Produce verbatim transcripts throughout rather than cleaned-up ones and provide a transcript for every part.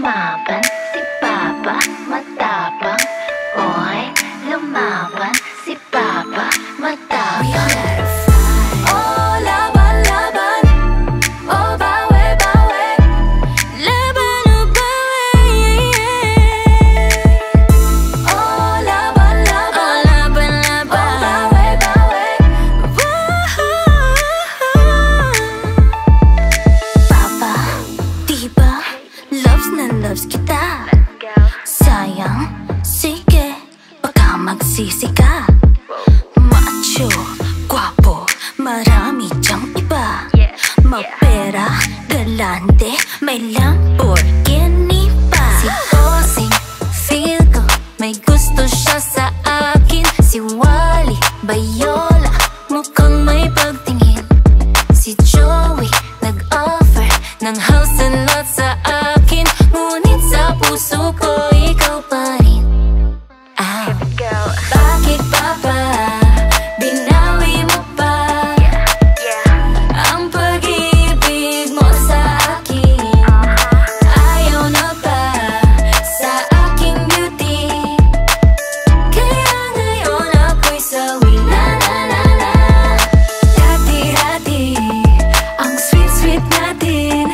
lumaban si Papa, matapang. Oy, lumaban si Papa, matapang. Oh, laban-laban, oh, bawi-bawi, laban-laban, oh, laban-laban, laban-laban, oh, bawi-bawi, Papa, diba, loves na loves kita. Sayang, sige, baka magsisi ka. Macho, guwapo, marami diyang iba. Mapera, galante, may Lamborghini pa. Si Bossing, feel ko, may gusto siya sa akin. Si Wally Bayola, mukhang may pagtingin. Si Joey, nag-offer ng house and lot sa akin. Ngunit sa puso ko, ikaw pa rin. Ah, bakit Papa, binawi mo pa ang pag-ibig mo sa akin? Ayaw na ba sa aking beauty? Kaya ngayon ako'y sawi. La la la la, dati-dati ang sweet-sweet natin.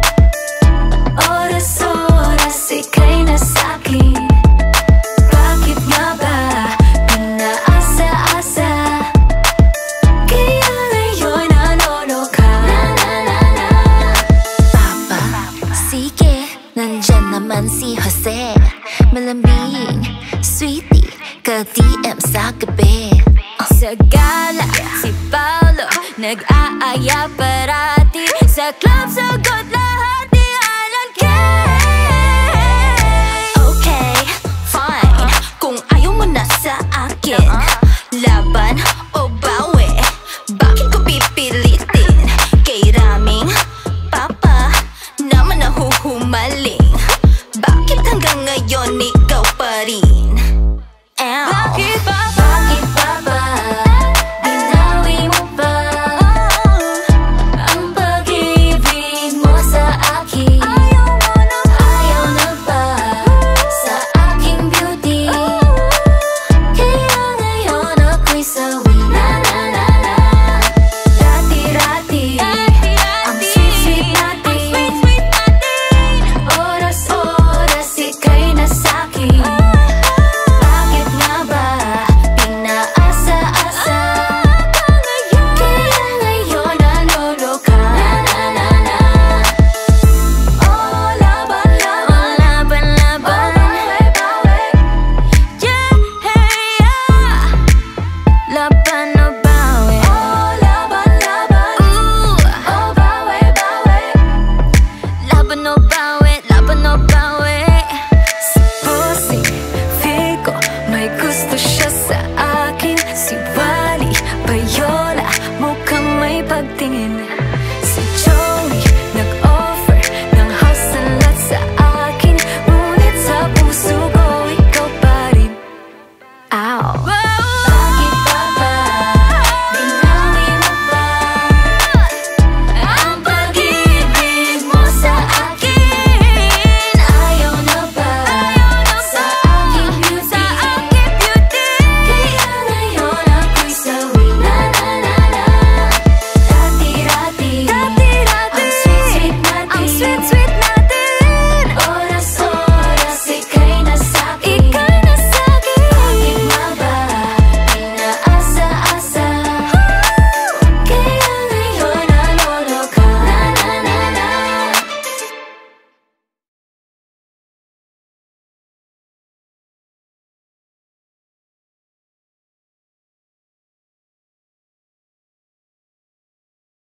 Oras-oras ika'y nasa'kin. Bakit nga ba pinaasa-asa? Kaya ngayon nanolo ka. La la la la, Papa, sige, nandyan naman si Jose. Malambing, sweetie, ka-D M sa gabi. Sa gala, si Paolo, nag-aaya parati. Sa club, sagot lahat ni Alan Kay. Okay, fine, kung ayaw mo na sa akin, laban o bawi, bakit ko pipilitin? Kay raming Papa naman nahuhumaling. Bakit hanggang ngayon ikaw pa rin? Ow. Bakit Papa? Bakit Papa? Binawi mo ba ang pag-ibig mo sa akin? Ayaw na ba sa aking beauty? Kaya ngayon ako'y sawi. La la la la, dati-dati ang sweet-sweet natin. Oras-oras ika'y nasa'kin. Bakit nga ba pinaasa-asa? Kaya ngayon nanolo ka. La la la la, oh, laban-laban, laban-laban, bawi-bawi, yeah, hey, yeah. Laban o bawi, oh, laban-laban, ooh, oh, bawi-bawi, laban o bawi.